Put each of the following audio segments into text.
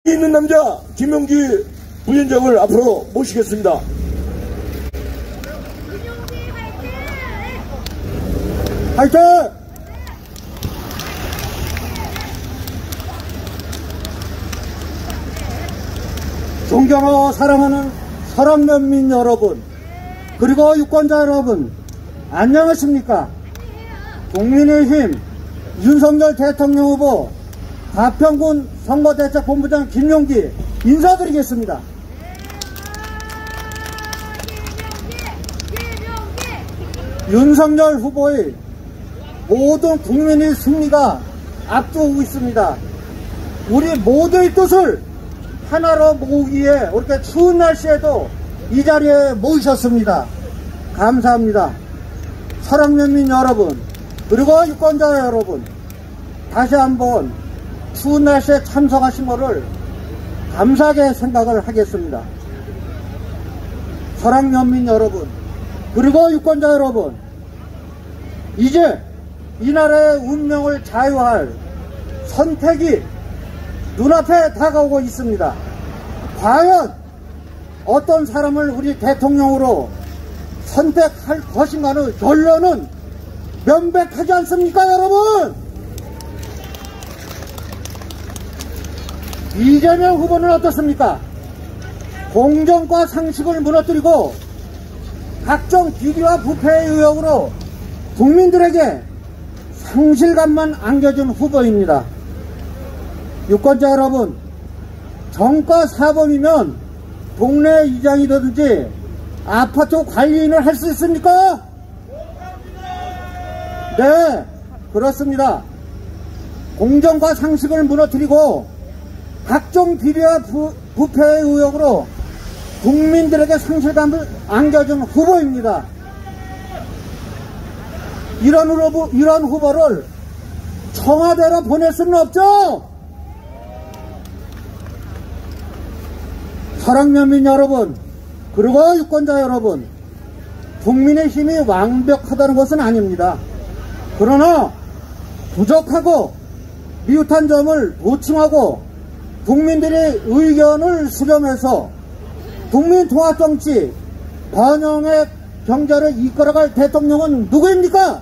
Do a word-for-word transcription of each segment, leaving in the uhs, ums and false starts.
있는 남자 김용기 부위원장을 앞으로 모시겠습니다. 화이팅! 존경하고 사랑하는 서랑면민 여러분, 그리고 유권자 여러분, 안녕하십니까? 국민의힘 윤석열 대통령 후보 가평군 선거대책본부장 김용기 인사드리겠습니다. 윤석열 후보의 모든 국민의 승리가 앞두고 있습니다. 우리 모두의 뜻을 하나로 모으기에 이렇게 추운 날씨에도 이 자리에 모이셨습니다. 감사합니다. 서랑면민 여러분, 그리고 유권자 여러분, 다시 한번 추운 날씨에 참석하신 것을 감사하게 생각을 하겠습니다. 서랑면민 여러분, 그리고 유권자 여러분, 이제 이 나라의 운명을 자유할 선택이 눈앞에 다가오고 있습니다. 과연 어떤 사람을 우리 대통령으로 선택할 것인가는 결론은 명백하지 않습니까, 여러분? 이재명 후보는 어떻습니까? 공정과 상식을 무너뜨리고 각종 비리와 부패의 의혹으로 국민들에게 상실감만 안겨준 후보입니다. 유권자 여러분, 정과 사범이면 동네 이장이라든지 아파트 관리인을 할 수 있습니까? 네, 그렇습니다. 공정과 상식을 무너뜨리고 각종 비리와 부, 부패의 의혹으로 국민들에게 상실감을 안겨준 후보입니다. 이런 후보, 이런 후보를 청와대로 보낼 수는 없죠. 서랑면민 여러분, 그리고 유권자 여러분, 국민의 힘이 완벽하다는 것은 아닙니다. 그러나 부족하고 미흡한 점을 보충하고 국민들의 의견을 수렴해서 국민통합정치 번영의 경제를 이끌어갈 대통령은 누구입니까?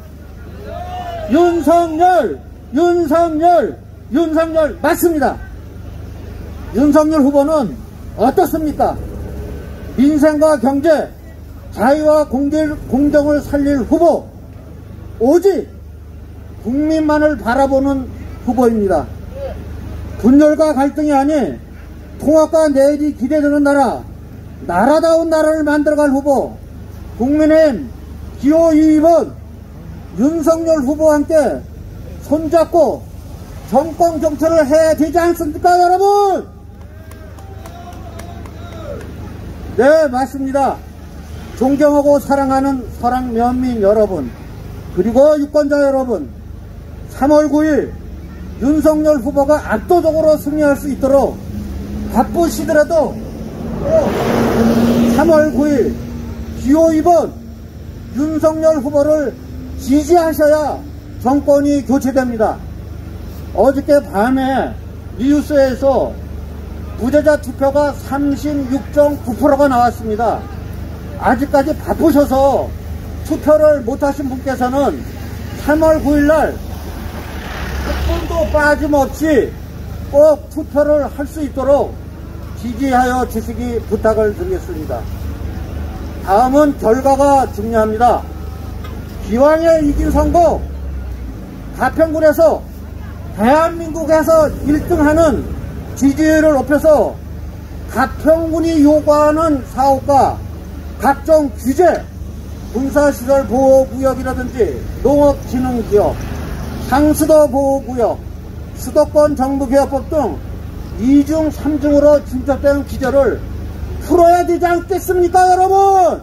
윤석열, 윤석열, 윤석열 맞습니다. 윤석열 후보는 어떻습니까? 민생과 경제, 자유와 공정을 살릴 후보, 오직 국민만을 바라보는 후보입니다. 분열과 갈등이 아닌 통합과 내일이 기대되는 나라, 나라다운 나라를 만들어갈 후보, 국민의힘 기호 이 번 윤석열 후보와 함께 손잡고 정권 정치를 해야 되지 않습니까, 여러분? 네, 맞습니다. 존경하고 사랑하는 서랑면민 여러분, 그리고 유권자 여러분, 삼월 구일 윤석열 후보가 압도적으로 승리할 수 있도록 바쁘시더라도 삼월 구일 기호 이 번 윤석열 후보를 지지하셔야 정권이 교체됩니다. 어저께 밤에 뉴스에서 부재자 투표가 삼십육 점 구 퍼센트가 나왔습니다. 아직까지 바쁘셔서 투표를 못하신 분께서는 삼월 구일날 일 분도 빠짐없이 꼭 투표를 할 수 있도록 지지하여 주시기 부탁을 드리겠습니다. 다음은 결과가 중요합니다. 기왕에 이긴 선거, 가평군에서 대한민국에서 일 등하는 지지율을 높여서 가평군이 요구하는 사업과 각종 규제, 군사시설 보호구역이라든지 농업진흥기업, 상수도 보호구역, 수도권 정부개혁법 등 이중 삼중으로 진척된 기조를 풀어야 되지 않겠습니까, 여러분?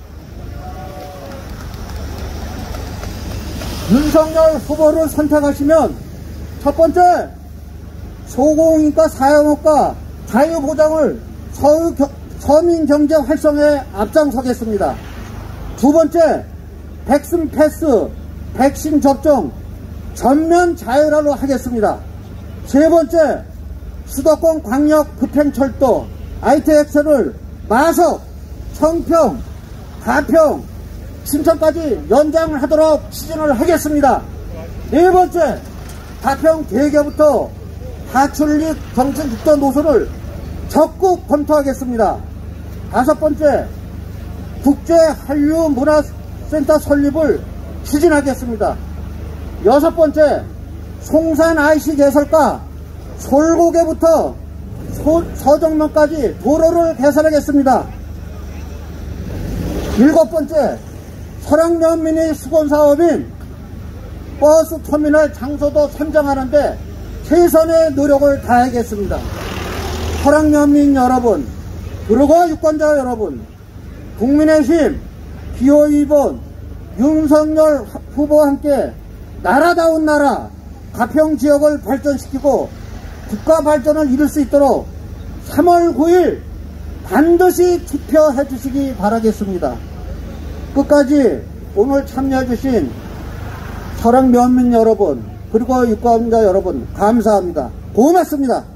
윤석열 후보를 선택하시면 첫 번째, 소공인과 사용업과 자유보장을 서울 겨, 서민경제 활성화에 앞장서겠습니다. 두 번째, 백신 패스, 백신 접종 전면 자율화로 하겠습니다. 세 번째, 수도권 광역 급행철도 아이티엑스를 마석, 청평, 가평, 신천까지 연장하도록 추진을 하겠습니다. 네 번째, 가평 대교부터 하출립 경천북도 노선을 적극 검토하겠습니다. 다섯 번째, 국제 한류 문화센터 설립을 추진하겠습니다. 여섯 번째, 송산 아이씨 개설과 솔고개부터 소, 서정면까지 도로를 개설하겠습니다. 일곱 번째, 설악면민의 수건사업인 버스터미널 장소도 선정하는데 최선의 노력을 다하겠습니다. 설악면민 여러분, 그리고 유권자 여러분, 국민의힘 기호 이 번 윤석열 후보와 함께 나라다운 나라 가평 지역을 발전시키고 국가 발전을 이룰 수 있도록 삼월 구일 반드시 투표해 주시기 바라겠습니다. 끝까지 오늘 참여해 주신 설악면민 여러분, 그리고 유권자 여러분, 감사합니다. 고맙습니다.